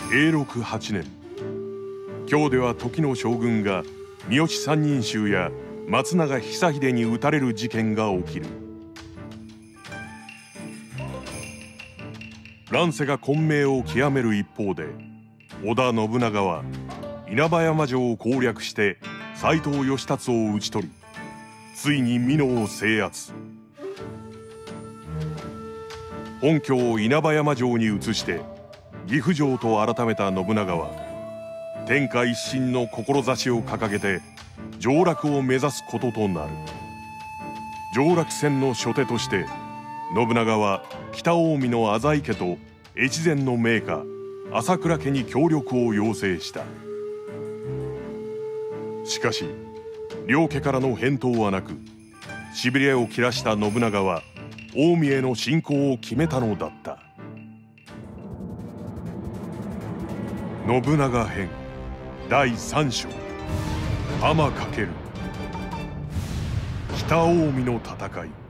永禄8年、京では時の将軍が三好三人衆や松永久秀に討たれる事件が起きる。乱世が混迷を極める一方で、織田信長は稲葉山城を攻略して斎藤義達を討ち取り、ついに美濃を制圧。本拠を稲葉山城に移して岐阜城と改めた信長は、天下一新の志を掲げて上洛を目指すこととなる。上洛戦の初手として信長は北近江の浅井家と越前の名家朝倉家に協力を要請した。しかし両家からの返答はなく、しびれを切らした信長は近江への侵攻を決めたのだった。信長編第3章、天翔北近江の戦い。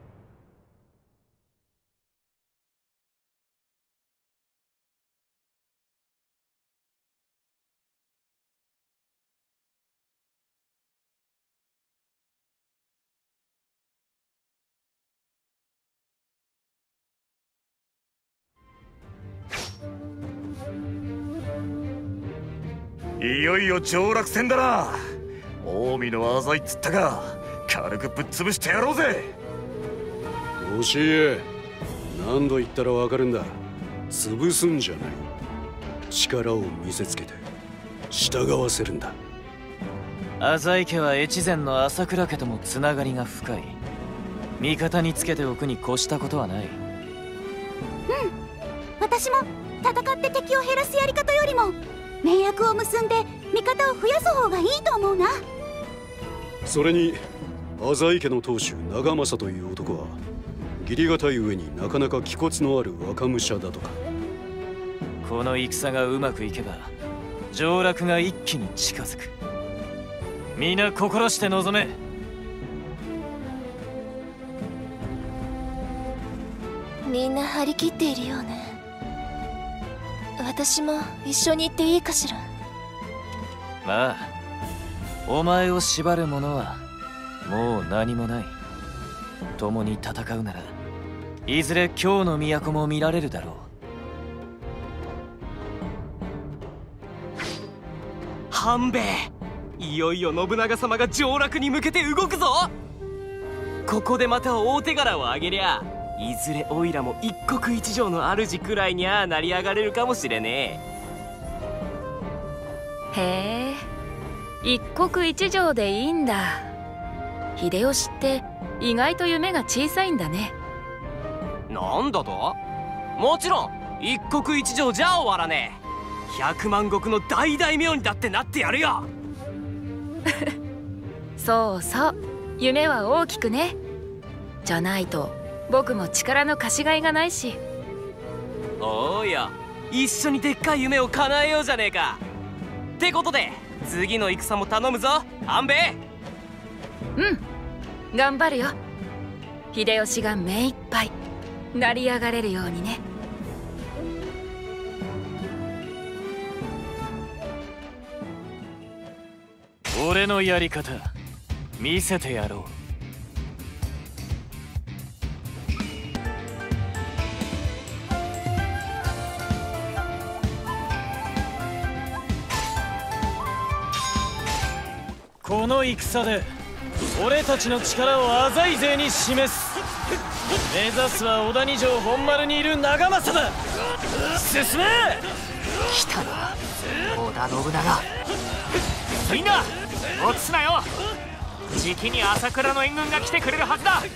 いよいよ上洛戦だな。近江の浅井っつったが、軽くぶっ潰してやろうぜ。 教え、何度言ったらわかるんだ。潰すんじゃない、力を見せつけて従わせるんだ。 浅井家は越前の朝倉家ともつながりが深い。味方につけておくに越したことはない。 私も戦って敵を減らすやり方よりも盟約を結んで味方を増やす方がいいと思うな。 それに浅井家の当主長政という男は義理堅い上になかなか気骨のある若武者だとか。 この戦がうまくいけば上洛が一気に近づく。皆心して臨め。 みんな張り切っているようね。私も一緒に行っていいかしら。 まあ、お前を縛るものはもう何もない。共に戦うならいずれ京の都も見られるだろう。 半兵衛、いよいよ信長様が上洛に向けて動くぞ。ここでまた大手柄を上げりゃ、いずれおいらも一国一城の主くらいにゃ成り上がれるかもしれねえ。へえ、一国一城でいいんだ。秀吉って意外と夢が小さいんだね。 なんだと？もちろん一国一城じゃ終わらねえ。100万石の大大名にだってなってやるよ。 そうそう、夢は大きくね。じゃないと僕も力の貸しがいがないし。 おうよ、一緒にでっかい夢を叶えようじゃねえか。ってことで次の戦も頼むぞ、半兵衛。 頑張るよ。秀吉が目いっぱい成り上がれるようにね。 俺のやり方見せてやろう。この戦で俺たちの力を浅井勢に示す。目指すは小谷城本丸にいる長政だ。進め。 来たな織田信長。みんな落ちなよ。じきに朝倉の援軍が来てくれるはずだ。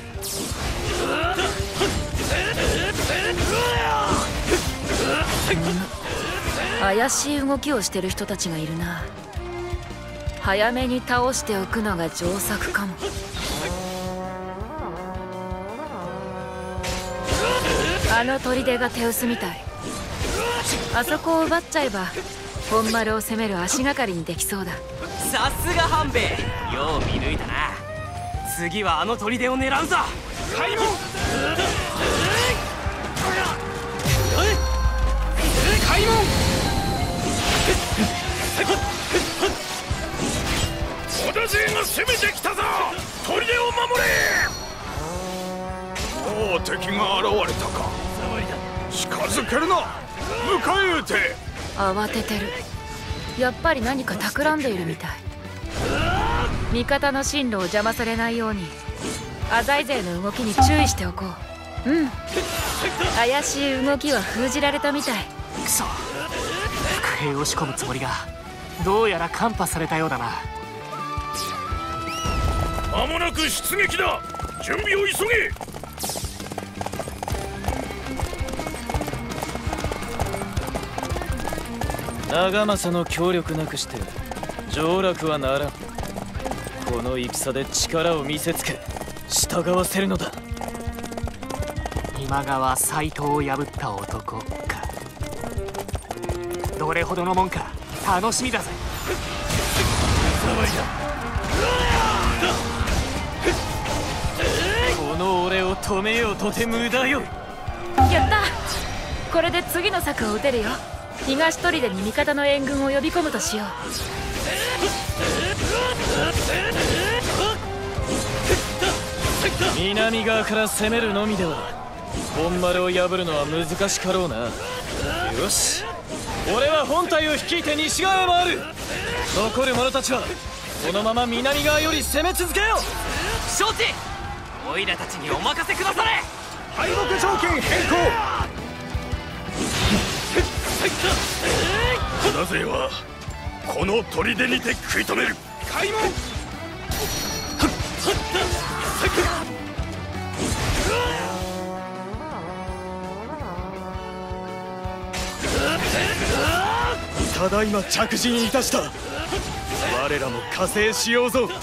怪しい動きをしてる人たちがいるな。早めに倒しておくのが上策かも。あの砦が手薄みたい。あそこを奪っちゃえば本丸を攻める足がかりにできそうだ。 さすが半兵衛、よう見抜いたな。次はあの砦を狙うぞ。開門。開門。 織田勢が攻めてきたぞ。砦を守れ。 もう敵が現れたか。近づけるな。迎え撃て。 慌ててる。やっぱり何か企んでいるみたい。味方の進路を邪魔されないように浅井勢の動きに注意しておこう。うん、怪しい動きは封じられたみたい。 クソ、伏兵を仕込むつもりがどうやら看破されたようだな。 間もなく出撃だ。準備を急げ。 長政の協力なくして上洛はならん。この戦で力を見せつけ従わせるのだ。 今川斎藤を破った男か。どれほどのもんか楽しみだぜ。 この俺を止めようとて無駄よ。 やった。これで次の策を打てるよ。東砦に味方の援軍を呼び込むとしよう。 南側から攻めるのみでは本丸を破るのは難しかろうな。よし、俺は本隊を率いて西側へ回る。残る者たちはこのまま南側より攻め続けよう。 承知。オイラたちにお任せくだされ。 敗北条件変更。 織田勢はこの砦にて食い止める。 開門。 ただいま着陣いたした。我らも加勢しようぞ。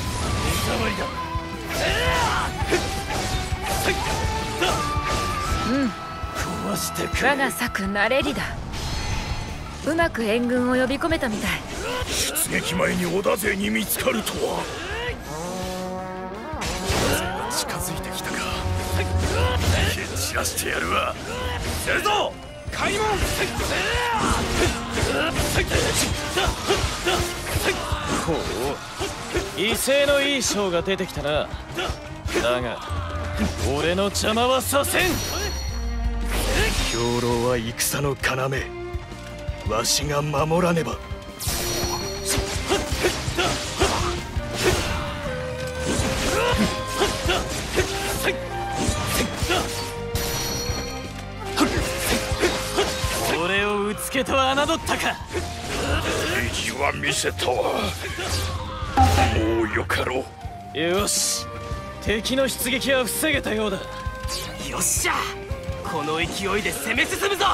壊してく我が策なれりだ。うまく援軍を呼び込めたみたい。 出撃前に織田勢に見つかるとは。織田勢が近づいてきたか。蹴散らしてやるわ。出るぞ開門。 ほう、威勢のいい将が出てきたな。だが俺の邪魔はさせん。 兵糧は戦の要。わしが守らねば。 俺をうつけと侮ったか。 意地は見せたわ。もうよかろう。 よし、敵の出撃は防げたようだ。 よっしゃ、この勢いで攻め進むぞ。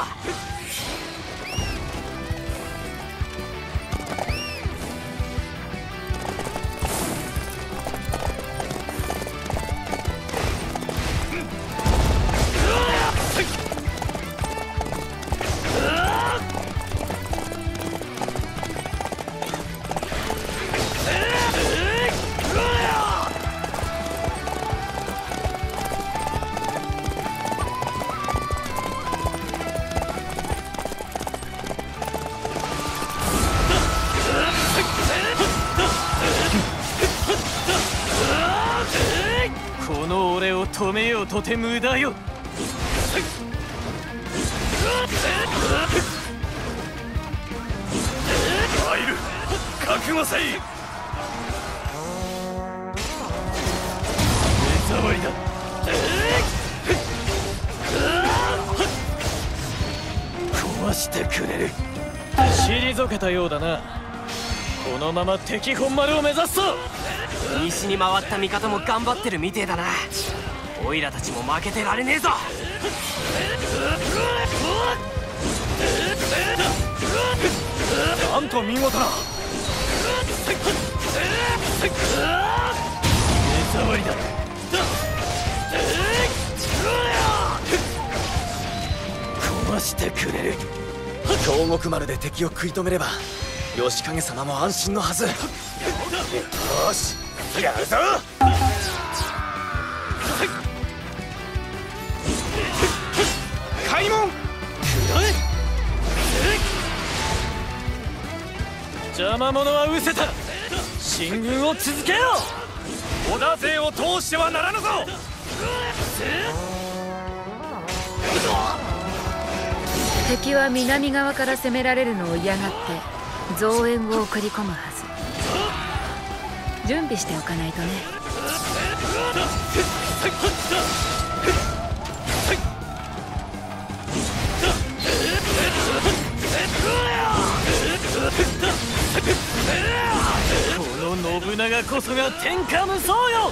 この俺を止めようとて無駄よ。 入る。覚悟せい。目障りだ。 壊してくれる。退けたようだな。このまま敵本丸を目指すぞ。 西に回った味方も頑張ってるみてえだな。オイラたちも負けてられねえぞ。 なんと見事な。目障りだ。 壊してくれる。 京極丸で敵を食い止めれば義景様も安心のはず。よし、やるぞ。 開門。 邪魔者は失せた。進軍を続けよう。織田勢を通してはならぬぞ。 敵は南側から攻められるのを嫌がって増援を送り込むはず。準備しておかないとね。 この信長こそが天下無双よ。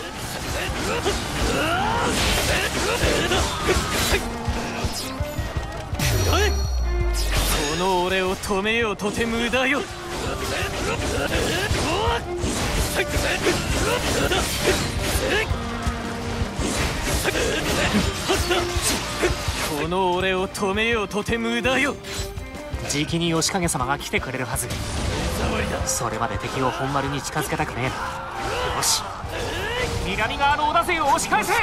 この俺を止めようとて無駄よ。この俺を止めようとて無駄よ。 じきに義景様が来てくれるはず。それまで敵を本丸に近づけたくねえな。よし、南側の織田勢を押し返せ。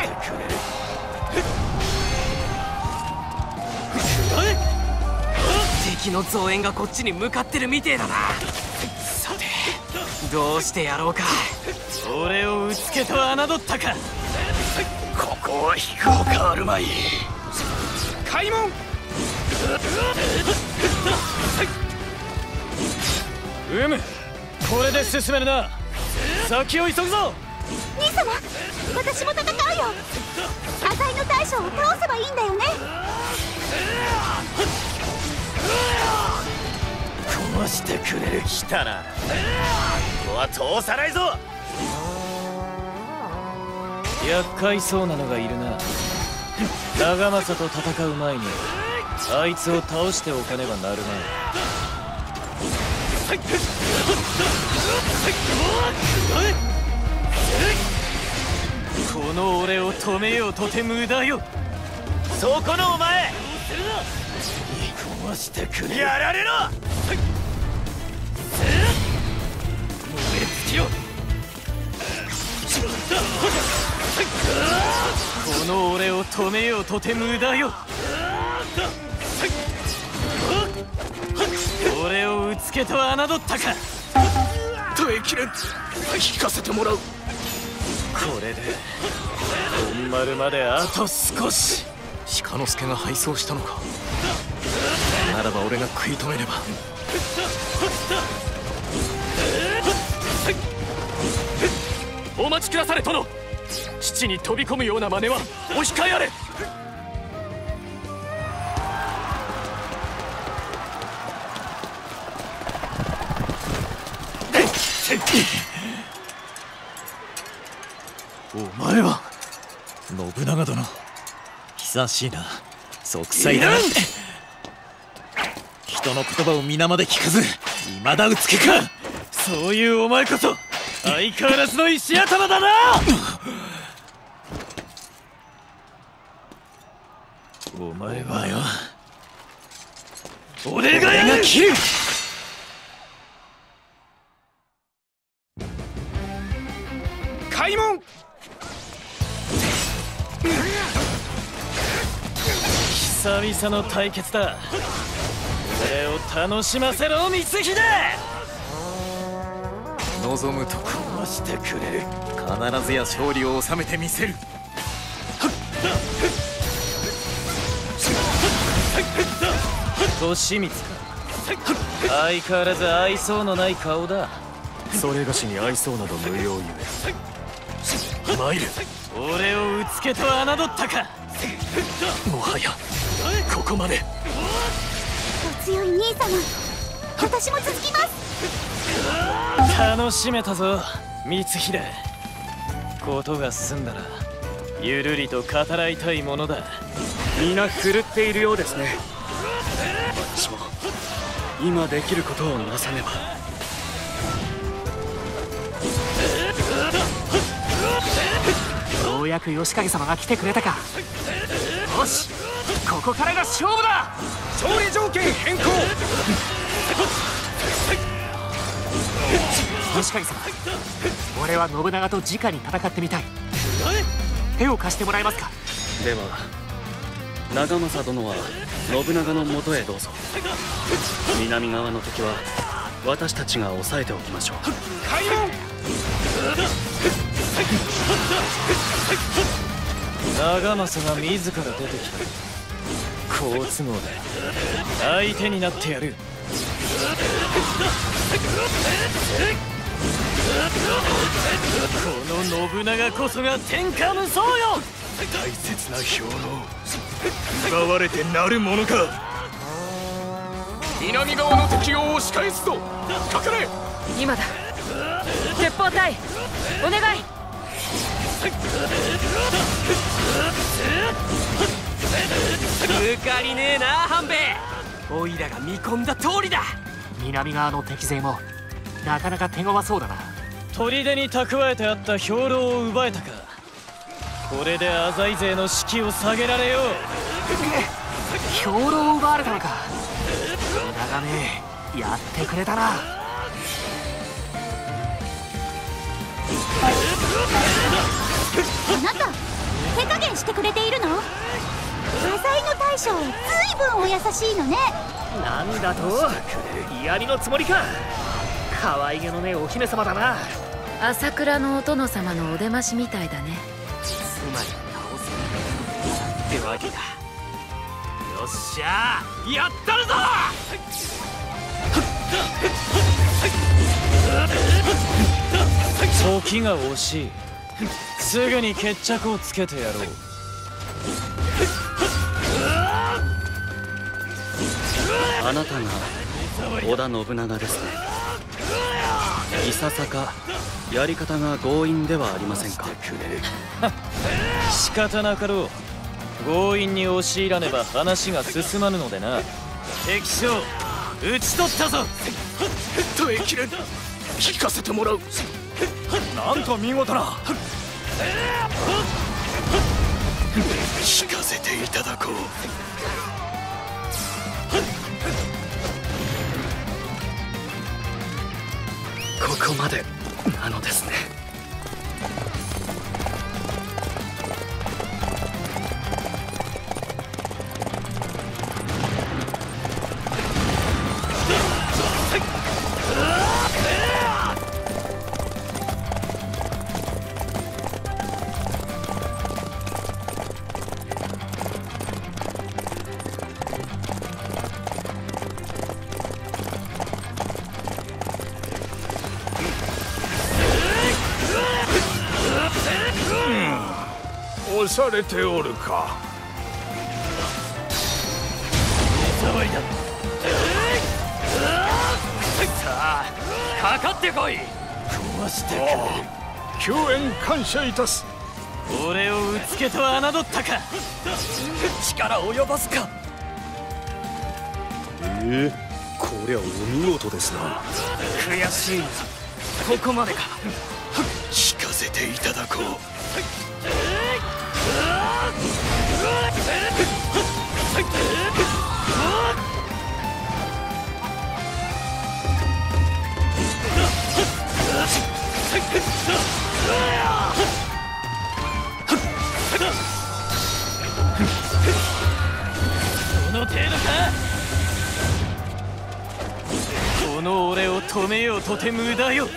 敵の増援がこっちに向かってるみてえだな。さてどうしてやろうか。 俺をうつけと侮ったか。 ここは引くほかあるまい。 開門。 これで進めるな。先を急ぐぞ。 兄様、私も戦うよ。浅井の大将を倒せばいいんだよね。 壊してくれる。来たな。ここは通さないぞ。 厄介そうなのがいるな。長政と戦う前にあいつを倒しておかねばなるまい。この俺を止めようとて無駄よ。 そこのお前、 壊してくれ。 やられろ。 この俺を止めようとて無駄よ。俺をうつけと侮ったか。 耐えきれん。引かせてもらう。 これで本丸まであと少し。 鹿之助が敗走したのか。ならば俺が食い止めれば。 お待ちくだされ殿。父に飛び込むような真似はお控えあれ。 お前は信長殿。久しいな。息災だ。人の言葉を皆まで聞かず未だうつけか。 そういうお前こそ相変わらずの石頭だな。お前は俺がやる。 切る。 開門。 久々の対決だ。俺を楽しませろ光秀。 望むとこ壊してくれる。 必ずや勝利を収めてみせる。 利光か。相変わらず愛想のない顔だ。 それがしに愛想など無用ゆえ。参る。 俺をうつけと侮ったか。 もはやここまで。 お強い兄様、私も続きます。 楽しめたぞ光秀。ことが済んだらゆるりと語らいたいものだ。 皆振るっているようですね。私も今できることをなさねば。 ようやく義景様が来てくれたか。よし、ここからが勝負だ。 勝利条件変更。 義景様、俺は信長と直に戦ってみたい。手を貸してもらえますか。 では長政殿は信長のもとへどうぞ。南側の敵は私たちが抑えておきましょう。 長政が自ら出てきた。好都合だ。相手になってやる。この信長こそが天下無双よ。 大切な兵糧奪われてなるものか。南側の敵を押し返すぞ。かかれ。 今だ。鉄砲隊お願い。 抜かりねえな半兵衛。オイラが見込んだ通りだ。 南側の敵勢もなかなか手強そうだな。 砦に蓄えてあった兵糧を奪えたか。これで浅井勢の士気を下げられよう。 兵糧を奪われたのか。無駄がねえ。やってくれたな。 あなた手加減してくれているの？浅井の大将ずいぶんお優しいのね。 なんだと嫌味のつもりか。可愛げのねえお姫様だな。 朝倉のお殿様のお出ましみたいだね。 つまり倒せってわけだ。よっしゃーやったるぞ。 時が惜しい。すぐに決着をつけてやろう。 あなたが織田信長ですね。いささかやり方が強引ではありませんか。 仕方なかろう。強引に押し入らねば話が進まぬのでな。敵将討ち取ったぞ。 耐えきれん。聞かせてもらう。なんと見事な。聞かせていただこう。 ここまでなのですね。 押されておるか。 騒いだ。 さあかかってこい。 壊してくれ。 救援感謝いたす。 俺をうつけと侮ったか。力及ばずか。 こりゃお見事ですな。 悔しいな。ここまでか。 聞かせていただこう。 この程度か。この俺を止めようとて無駄よ。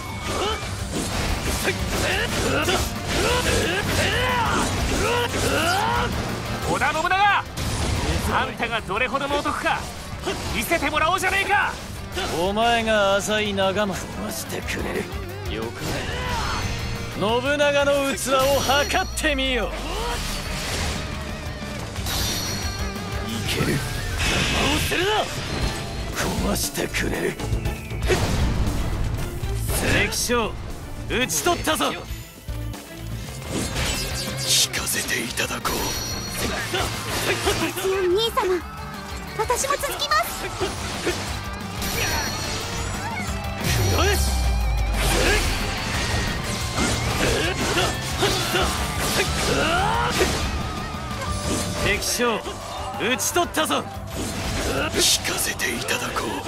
織田信長、あんたがどれほどの男か見せてもらおうじゃねえか。 お前が浅井長政をしてくれる。よくね。信長の器を測ってみよ。いける。邪魔をするな。壊してくれる。関将討ち取ったぞ。 聞かせていただこう。 強い兄様、私も続きます。 敵将討ち取ったぞ。 聞かせていただこう。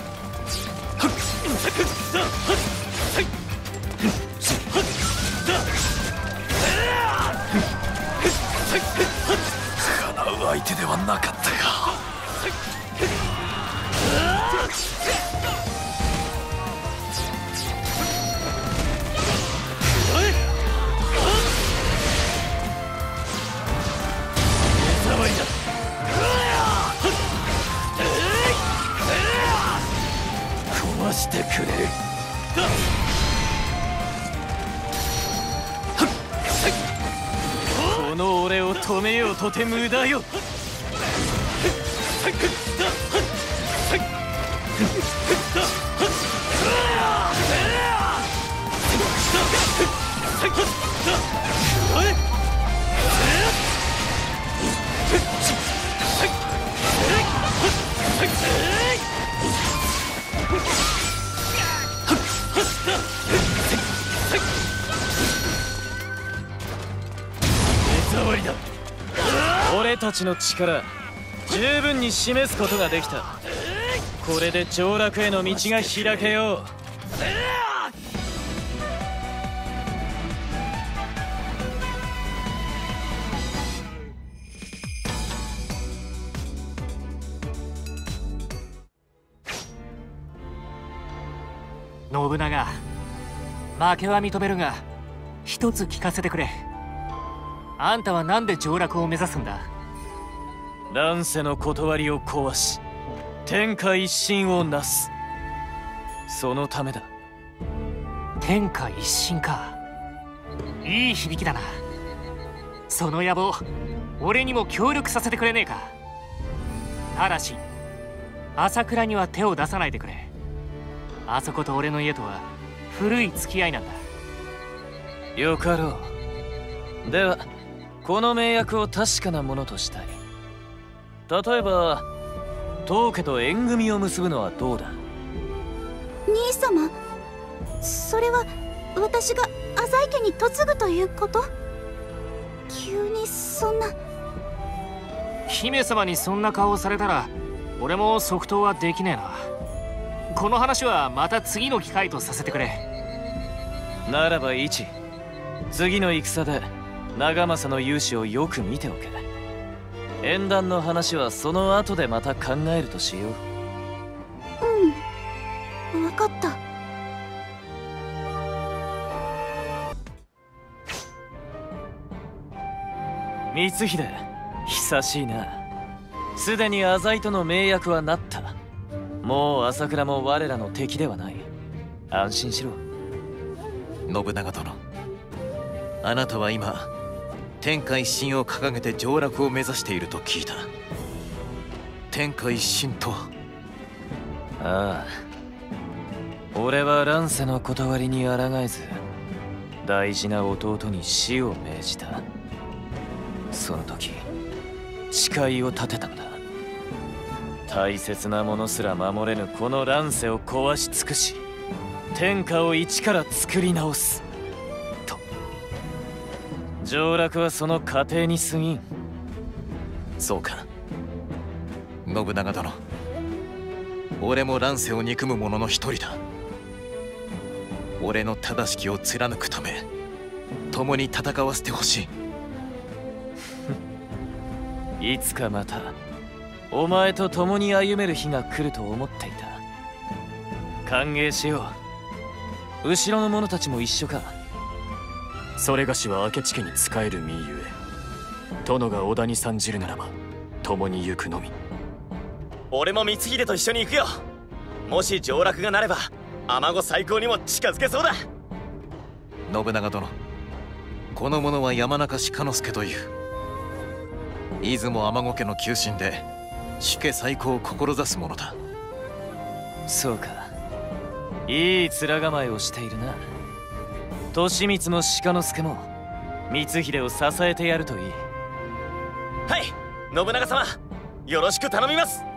叶う相手ではなかったよ。 止めようとて無駄よ。手触りだ。俺たちの力十分に示すことができた。これで上洛への道が開けよう。 信長、負けは認めるが一つ聞かせてくれ。あんたはなんで上洛を目指すんだ？ 乱世の断りを壊し天下一新をなす、そのためだ。 天下一新か。いい響きだな。その野望俺にも協力させてくれねえか。ただし朝倉には手を出さないでくれ。あそこと俺の家とは古い付き合いなんだ。 よかろう。ではこの盟約を確かなものとしたい。例えば当家と縁組を結ぶのはどうだ？ 兄様、それは私が浅井家に嫁ぐということ？急にそんな。 姫様にそんな顔をされたら俺も即答はできねえな。この話はまた次の機会とさせてくれ。 ならば一、次の戦で長政の勇姿をよく見ておけ。縁談の話はその後でまた考えるとしよう。 うん、分かった。 光秀、久しいな。すでに浅井との盟約はなった。もう朝倉も我らの敵ではない。安心しろ。 信長殿、あなたは今天下一新を掲げて上洛を目指していると聞いた。天下一新とは？ ああ、俺は乱世の断りに抗えず大事な弟に死を命じた。その時誓いを立てたのだ。大切なものすら守れぬこの乱世を壊し尽くし天下を一から作り直すと。上洛はその過程に過ぎん。 そうか。信長殿、俺も乱世を憎む者の一人だ。俺の正しきを貫くため共に戦わせてほしい。いつかまたお前と共に歩める日が来ると思っていた。歓迎しよう。後ろの者たちも一緒か。 それがしは明智家に仕える身ゆえ、殿が織田に参じるならば共に行くのみ。 俺も光秀と一緒に行くよ。もし上洛がなれば尼子再興にも近づけそうだ。信長殿、この者は山中鹿之助という出雲尼子家の旧臣で主家再興を志す者だ。 そうか、いい面構えをしているな。利光も鹿之助も光秀を支えてやるといい。 はい、信長様、よろしく頼みます。